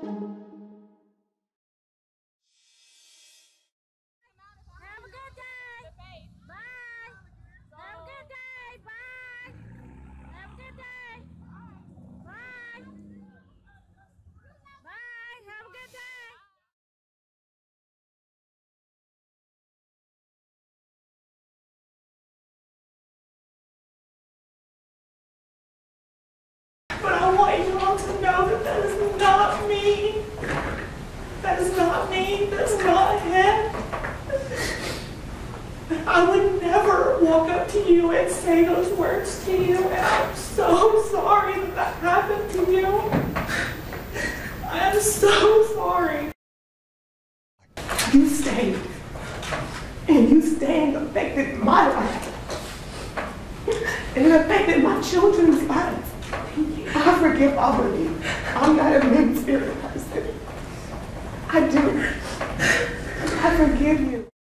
Have a good day. Bye. Have a good day. Bye. Have a good day. Bye. Bye. Have a good day. But I want you all to know that that is not me. That is not me. That's not him. I would never walk up to you and say those words to you, and I'm so sorry that that happened to you. I am so sorry. You stayed, and you staying affected my life, and it affected my children's lives. I forgive all of you. I'm not a mean-spirited person. I do. I forgive you.